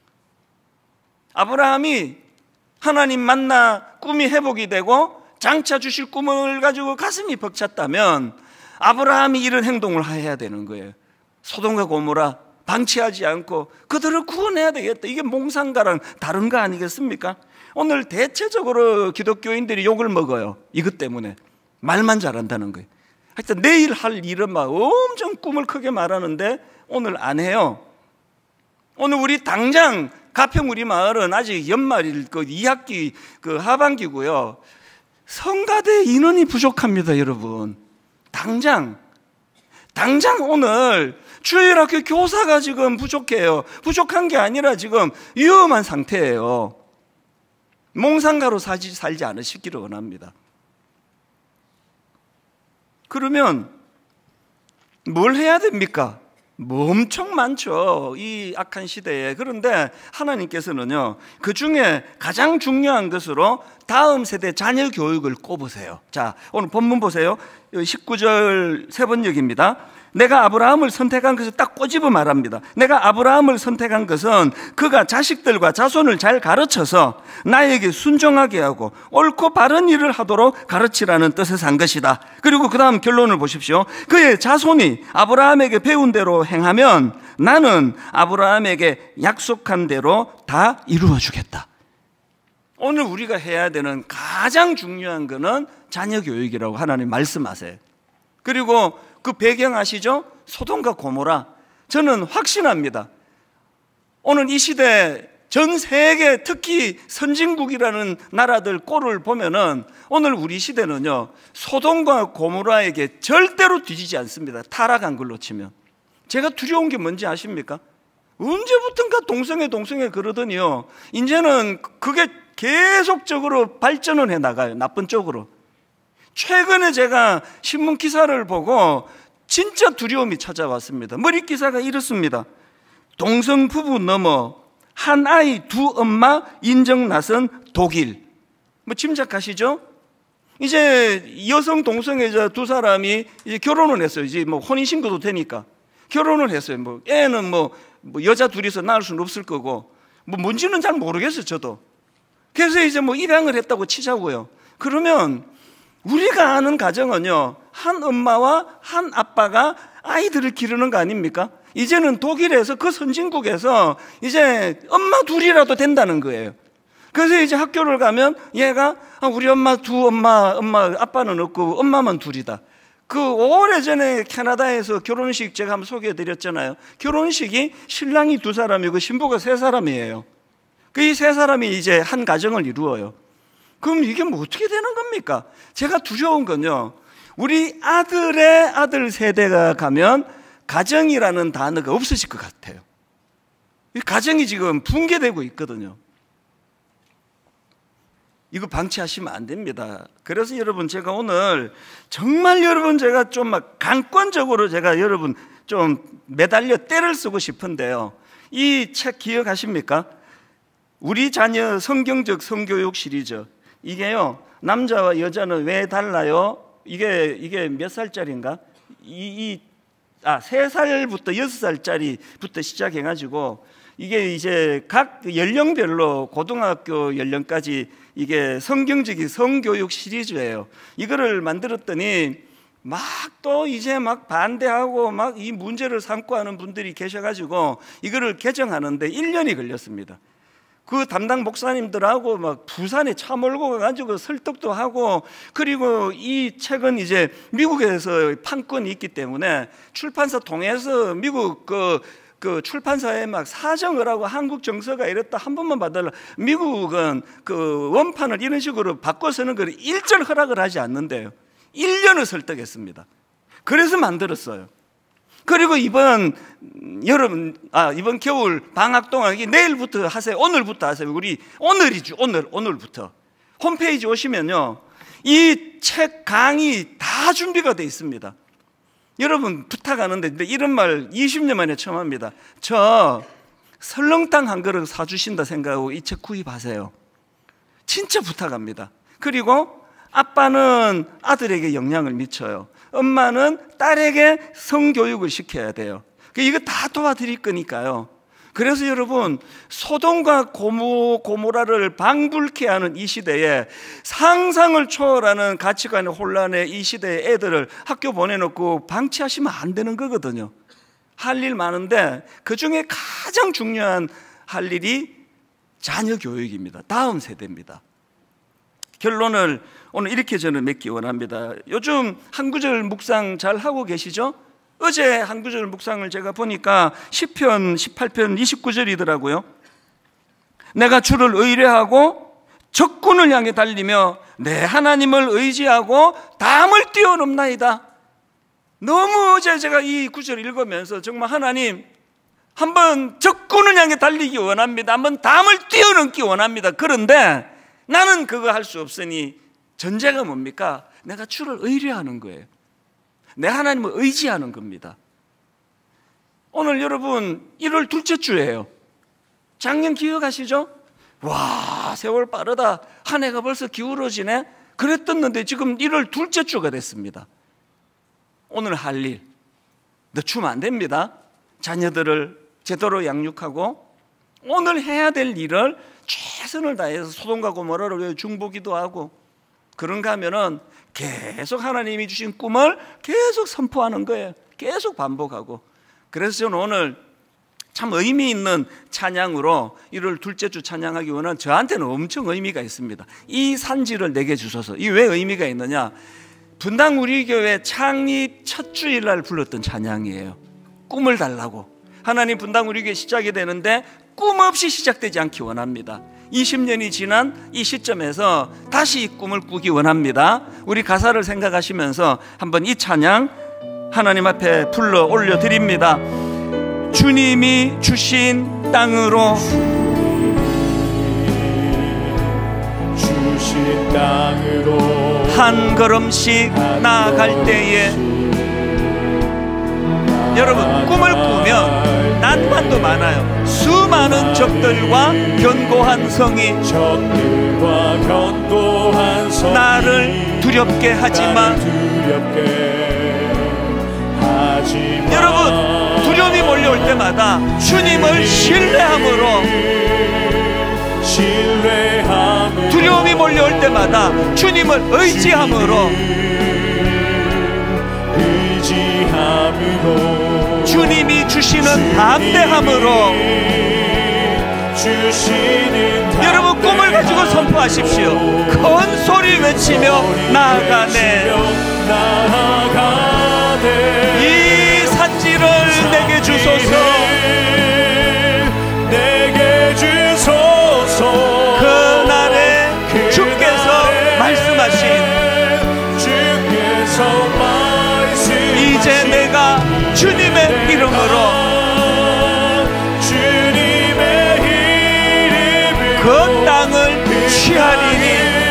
아브라함이 하나님 만나 꿈이 회복이 되고 장차 주실 꿈을 가지고 가슴이 벅찼다면 아브라함이 이런 행동을 해야 되는 거예요. 소돔과 고모라 방치하지 않고 그들을 구원해야 되겠다. 이게 몽상가랑 다른 거 아니겠습니까? 오늘 대체적으로 기독교인들이 욕을 먹어요. 이것 때문에 말만 잘한다는 거예요. 하여튼 내일 할 일은 막 엄청 꿈을 크게 말하는데 오늘 안 해요. 오늘 우리 당장 가평 우리 마을은 아직 연말일 2학기 하반기고요. 성가대 인원이 부족합니다, 여러분. 당장 오늘 주일학교 교사가 지금 부족해요. 부족한 게 아니라 지금 위험한 상태예요. 몽상가로 살지 않으시기를 원합니다. 그러면 뭘 해야 됩니까? 뭐 엄청 많죠, 이 악한 시대에. 그런데 하나님께서는요, 그 중에 가장 중요한 것으로 다음 세대 자녀 교육을 꼽으세요. 자, 오늘 본문 보세요. 19절 세 번역입니다. 내가 아브라함을 선택한 것을 딱 꼬집어 말합니다. 내가 아브라함을 선택한 것은 그가 자식들과 자손을 잘 가르쳐서 나에게 순종하게 하고 옳고 바른 일을 하도록 가르치라는 뜻에서 한 것이다. 그리고 그 다음 결론을 보십시오. 그의 자손이 아브라함에게 배운 대로 행하면 나는 아브라함에게 약속한 대로 다 이루어 주겠다. 오늘 우리가 해야 되는 가장 중요한 것은 자녀 교육이라고 하나님 말씀하세요. 그리고 그 배경 아시죠? 소돔과 고모라. 저는 확신합니다. 오늘 이 시대 전 세계 특히 선진국이라는 나라들 꼴을 보면은 오늘 우리 시대는요, 소돔과 고모라에게 절대로 뒤지지 않습니다. 타락한 걸로 치면. 제가 두려운 게 뭔지 아십니까? 언제부턴가 동성애 그러더니요, 이제는 그게 계속적으로 발전을 해 나가요. 나쁜 쪽으로. 최근에 제가 신문 기사를 보고 진짜 두려움이 찾아왔습니다. 머리 기사가 이렇습니다. 동성 부부 넘어 한 아이 두 엄마 인정 나선 독일. 뭐 짐작하시죠? 이제 여성 동성애자 두 사람이 이제 결혼을 했어요. 이제 뭐 혼인신고도 되니까 결혼을 했어요. 뭐 애는 뭐 여자 둘이서 낳을 수는 없을 거고 뭐 뭔지는 잘 모르겠어요, 저도. 그래서 이제 뭐 입양을 했다고 치자고요. 그러면 우리가 아는 가정은요, 한 엄마와 한 아빠가 아이들을 기르는 거 아닙니까? 이제는 독일에서 그 선진국에서 이제 엄마 둘이라도 된다는 거예요. 그래서 이제 학교를 가면 얘가 우리 엄마 엄마 아빠는 없고 엄마만 둘이다. 그 오래전에 캐나다에서 결혼식 제가 한번 소개해드렸잖아요. 결혼식이 신랑이 2사람이고 신부가 3사람이에요. 그 이 3사람이 이제 한 가정을 이루어요. 그럼 이게 뭐 어떻게 되는 겁니까? 제가 두려운 건요, 우리 아들의 아들 세대가 가면 가정이라는 단어가 없어질 것 같아요. 이 가정이 지금 붕괴되고 있거든요. 이거 방치하시면 안 됩니다. 그래서 여러분, 제가 오늘 정말 여러분 제가 좀 막 강권적으로 제가 여러분 좀 매달려 때를 쓰고 싶은데요, 이 책 기억하십니까? 우리 자녀 성경적 성교육 시리즈. 이게요, 남자와 여자는 왜 달라요? 이게 몇 살짜리인가? 3살부터 6살짜리부터 시작해가지고 이게 이제 각 연령별로 고등학교 연령까지 이게 성경적인 성교육 시리즈예요. 이거를 만들었더니 막 또 이제 막 반대하고 막 이 문제를 삼고 하는 분들이 계셔가지고 이거를 개정하는데 1년이 걸렸습니다. 그 담당 목사님들하고 막 부산에 차 몰고 가가지고 설득도 하고, 그리고 이 책은 이제 미국에서 판권이 있기 때문에 출판사 통해서 미국 그 출판사에 막 사정을 하고 한국 정서가 이랬다 한 번만 받아라. 미국은 그 원판을 이런 식으로 바꿔 쓰는 걸 일절 허락을 하지 않는데요. 1년을 설득했습니다. 그래서 만들었어요. 그리고 이번 겨울 방학 동안 내일부터 하세요. 오늘부터 하세요. 우리 오늘이죠. 오늘부터 홈페이지 오시면요, 이 책 강의 다 준비가 돼 있습니다. 여러분 부탁하는데, 근데 이런 말 20년 만에 처음 합니다. 저 설렁탕 한 그릇 사주신다 생각하고 이 책 구입하세요. 진짜 부탁합니다. 그리고 아빠는 아들에게 영향을 미쳐요. 엄마는 딸에게 성교육을 시켜야 돼요. 이거 다 도와드릴 거니까요. 그래서 여러분, 소돔과 고모라를 방불케 하는 이 시대에 상상을 초월하는 가치관의 혼란의 이 시대의 애들을 학교 보내놓고 방치하시면 안 되는 거거든요. 할 일 많은데 그 중에 가장 중요한 할 일이 자녀 교육입니다. 다음 세대입니다. 결론을 오늘 이렇게 저는 맺기 원합니다. 요즘 한 구절 묵상 잘 하고 계시죠? 어제 한 구절 묵상을 제가 보니까 시편 18편 29절이더라고요. 내가 주를 의뢰하고 적군을 향해 달리며 내 하나님을 의지하고 담을 뛰어넘나이다. 너무 어제 제가 이 구절을 읽으면서 정말 하나님, 한번 적군을 향해 달리기 원합니다. 한번 담을 뛰어넘기 원합니다. 그런데 나는 그거 할 수 없으니 전제가 뭡니까? 내가 주를 의뢰하는 거예요. 내 하나님을 의지하는 겁니다. 오늘 여러분 1월 둘째 주예요. 작년 기억하시죠? 와, 세월 빠르다. 한 해가 벌써 기울어지네. 그랬었는데 지금 1월 둘째 주가 됐습니다. 오늘 할 일 늦추면 안 됩니다. 자녀들을 제대로 양육하고 오늘 해야 될 일을 최선을 다해서 소돔과 고모라를 중보기도 하고, 그런가 하면은 계속 하나님이 주신 꿈을 계속 선포하는 거예요. 계속 반복하고. 그래서 저는 오늘 참 의미 있는 찬양으로 1월 둘째 주 찬양하기 원하는, 저한테는 엄청 의미가 있습니다. 이 산지를 내게 주소서. 이 왜 의미가 있느냐? 분당 우리 교회 창립 첫 주일날 불렀던 찬양이에요. 꿈을 달라고. 하나님, 분당 우리 교회 시작이 되는데 꿈 없이 시작되지 않기 원합니다. 20년이 지난 이 시점에서 다시 이 꿈을 꾸기 원합니다. 우리 가사를 생각하시면서 한번 이 찬양 하나님 앞에 불러 올려드립니다. 주님이 주신 땅으로, 주신 땅으로 한 걸음씩 나아갈 때에, 여러분 꿈을 꾸면 난관도 많아요. 수많은 적들과 견고한 성이 나를 두렵게 하지만, 여러분 두려움이 몰려올 때마다 주님을 신뢰함으로, 두려움이 몰려올 때마다 주님을 의지함으로, 주님이 주시는 담대함으로, 여러분 꿈을 가지고 선포하십시오. 큰 소리 외치며 나아가네. 이 산지를 내게 주소서. 그날에 주께서 말씀하신, 이제 내가 주님의 이름으로 그 땅을 취하리니,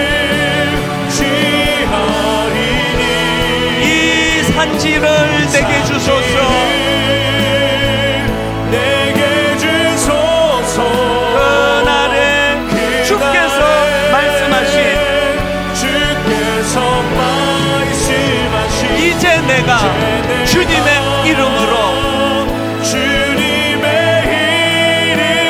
이 산지를 내게 주소서. 그날에 주께서 말씀하신, 이제 내가 주님의 이름으로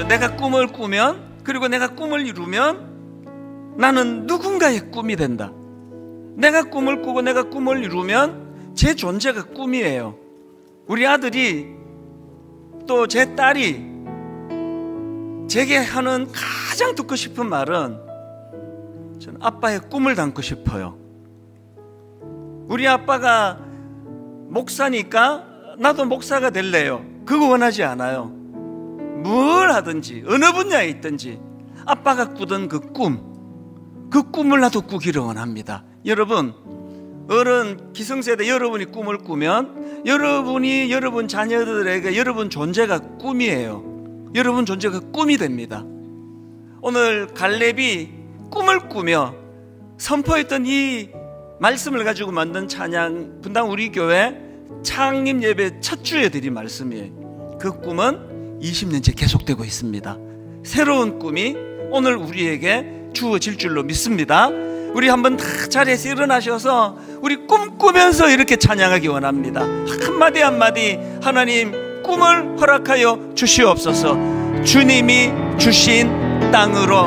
내가 꿈을 꾸면, 그리고 내가 꿈을 이루면 나는 누군가의 꿈이 된다. 내가 꿈을 꾸고 내가 꿈을 이루면 제 존재가 꿈이에요. 우리 아들이 또 제 딸이 제게 하는 가장 듣고 싶은 말은, 저는 아빠의 꿈을 담고 싶어요. 우리 아빠가 목사니까 나도 목사가 될래요. 그거 원하지 않아요. 뭘 하든지 어느 분야에 있든지 아빠가 꾸던 그 꿈을 나도 꾸기를 원합니다. 여러분, 어른 기성세대 여러분이 꿈을 꾸면 여러분이 여러분 자녀들에게 여러분 존재가 꿈이에요. 여러분 존재가 꿈이 됩니다. 오늘 갈렙이 꿈을 꾸며 선포했던 이 말씀을 가지고 만든 찬양, 분당 우리 교회 창립 예배 첫 주에 드린 말씀이에요. 그 꿈은 20년째 계속되고 있습니다. 새로운 꿈이 오늘 우리에게 주어질 줄로 믿습니다. 우리 한번 다 자리에서 일어나셔서 우리 꿈꾸면서 이렇게 찬양하기 원합니다. 한마디 한마디 하나님 꿈을 허락하여 주시옵소서. 주님이 주신 땅으로,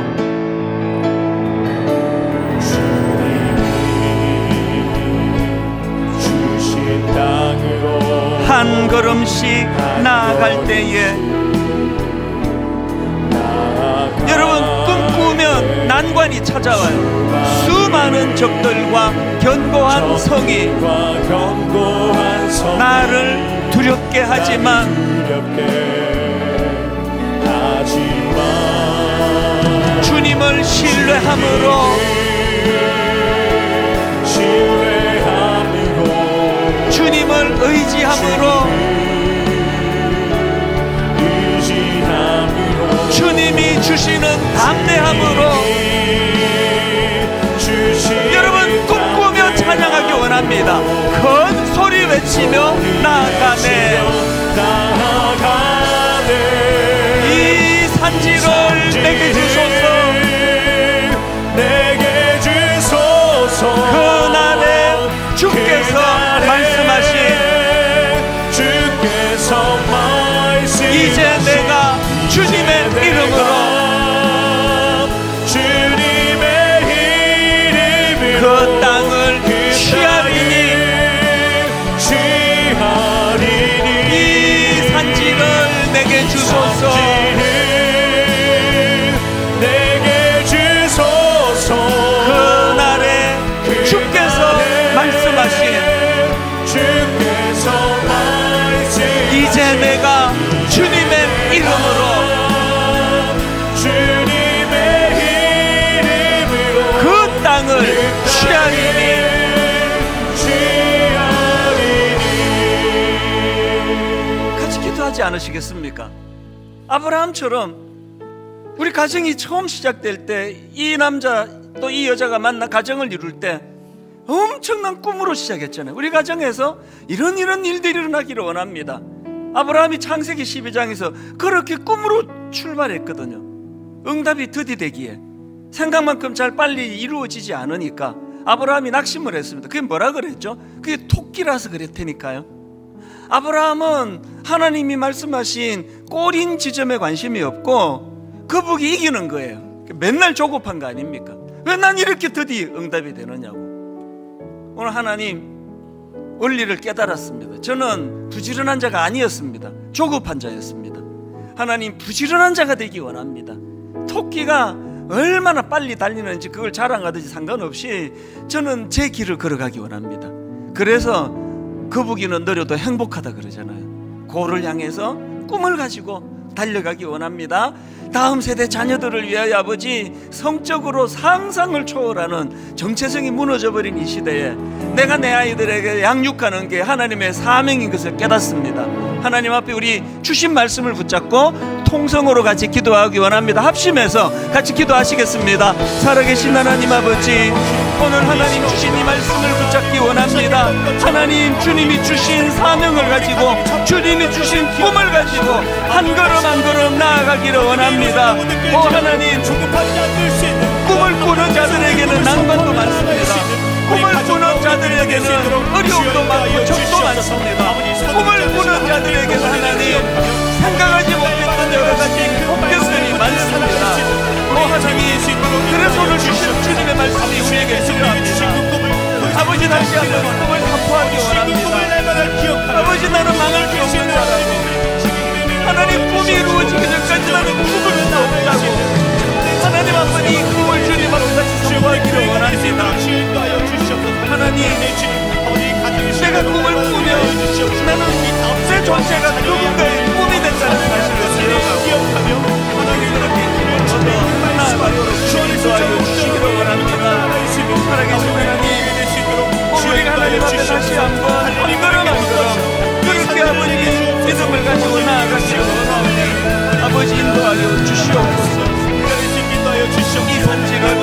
한 걸음씩 나아갈 때에, 여러분 꿈꾸면 난관이 찾아와요. 수많은 적들과 견고한 성이 나를 두렵게 하지만 주님을 신뢰함으로 주님을 의지함으로 주님이 주시는 담대함으로 여러분 꿈꾸며 찬양하기 원합니다. 큰 소리 외치며 나아가네. 이 산지를 내게 주소서. 그날에 주께서 말씀하신 이제 내가 주님의 이름으로 그 땅을 취하리니 이 산지를 내게 주소서. 그날에 주께서 말씀하신 이제 내가 주님의 이름으로 그 땅을 취하리니. 같이 기도하지 않으시겠습니까? 아브라함처럼 우리 가정이 처음 시작될 때 이 남자 또 이 여자가 만나 가정을 이룰 때 엄청난 꿈으로 시작했잖아요. 우리 가정에서 이런 일들이 일어나기를 원합니다. 아브라함이 창세기 12장에서 그렇게 꿈으로 출발했거든요. 응답이 더디되기에 생각만큼 잘 빨리 이루어지지 않으니까 아브라함이 낙심을 했습니다. 그게 뭐라 그랬죠? 그게 토끼라서 그랬다니까요. 아브라함은 하나님이 말씀하신 꼬린 지점에 관심이 없고 거북이 이기는 거예요. 맨날 조급한 거 아닙니까? 왜 난 이렇게 더디 응답이 되느냐고. 오늘 하나님 원리를 깨달았습니다. 저는 부지런한 자가 아니었습니다. 조급한 자였습니다. 하나님 부지런한 자가 되기 원합니다. 토끼가 얼마나 빨리 달리는지 그걸 자랑하든지 상관없이 저는 제 길을 걸어가기 원합니다. 그래서 거북이는 느려도 행복하다 그러잖아요. 고를 향해서 꿈을 가지고 달려가기 원합니다. 다음 세대 자녀들을 위하여 아버지 성적으로 상상을 초월하는 정체성이 무너져버린 이 시대에 내가 내 아이들에게 양육하는 게 하나님의 사명인 것을 깨닫습니다. 하나님 앞에 우리 주신 말씀을 붙잡고 통성으로 같이 기도하기 원합니다. 합심해서 같이 기도하시겠습니다. 살아계신 하나님 아버지, 오늘 하나님 주신 이 말씀을 붙잡기 원합니다. 하나님 주님이 주신 사명을 가지고 주님이 주신 꿈을 가지고 한 걸음 한 걸음 나아가기를 원합니다. 오 하나님, 꿈을 꾸는 자들에게는 난관도 많습니다. 꿈을 꾸는 자들에게는 어려움도 많고 적도 많습니다. 꿈을 꾸는 자들에게는 하나님 생각하지 못했던 여러 가지 폭격들이 누군가의 꿈이 된다는 사실을 기억하며 하나님 그렇게 길을 저도 나아가도록 주님도하여 주시기를 원합니다. 살아계신 하나님, 우리가 하나님 앞에 다시 한번 한 걸음 한 걸음 그렇게 아버지 믿음을 가지고 나아가시기 원하오니 아버지 인도하여 주시옵소서. 이 산지를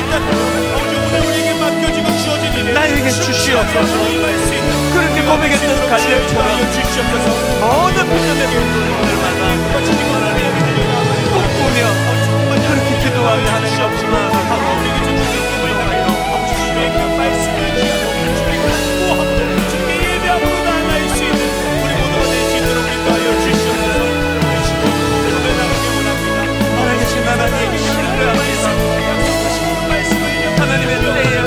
나에게 주시옵소서. 그렇게 고백했던 갈렙처럼 모든 믿음의 분들마다 꿈꾸며 그렇게 기도하며 하나님 앞에 나아가고 하나님 신뢰합니다. 하나님의 때에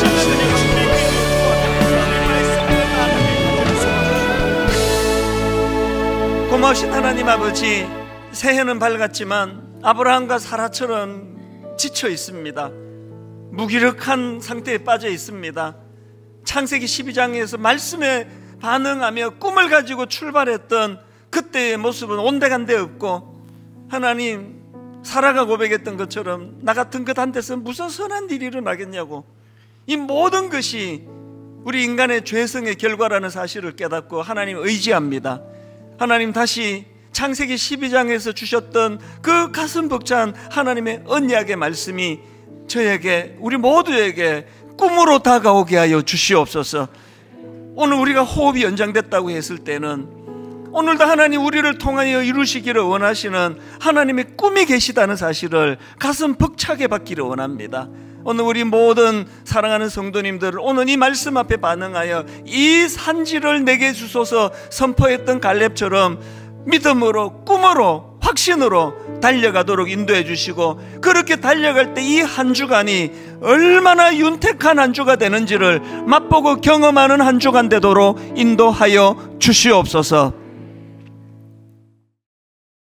고마우신 하나님 아버지, 새해는 밝았지만 아브라함과 사라처럼 지쳐 있습니다. 무기력한 상태에 빠져 있습니다. 창세기 12장에서 말씀에 반응하며 꿈을 가지고 출발했던 그때의 모습은 온데간데 없고, 하나님 사라가 고백했던 것처럼 나 같은 것 한 데서 무슨 선한 일이 일어나겠냐고, 이 모든 것이 우리 인간의 죄성의 결과라는 사실을 깨닫고 하나님 의지합니다. 하나님 다시 창세기 12장에서 주셨던 그 가슴 벅찬 하나님의 언약의 말씀이 저에게, 우리 모두에게 꿈으로 다가오게 하여 주시옵소서. 오늘 우리가 호흡이 연장됐다고 했을 때는 오늘도 하나님 우리를 통하여 이루시기를 원하시는 하나님의 꿈이 계시다는 사실을 가슴 벅차게 받기를 원합니다. 오늘 우리 모든 사랑하는 성도님들, 오늘 이 말씀 앞에 반응하여 이 산지를 내게 주소서 선포했던 갈렙처럼 믿음으로, 꿈으로, 확신으로 달려가도록 인도해 주시고, 그렇게 달려갈 때 이 한 주간이 얼마나 윤택한 한 주가 되는지를 맛보고 경험하는 한 주간 되도록 인도하여 주시옵소서.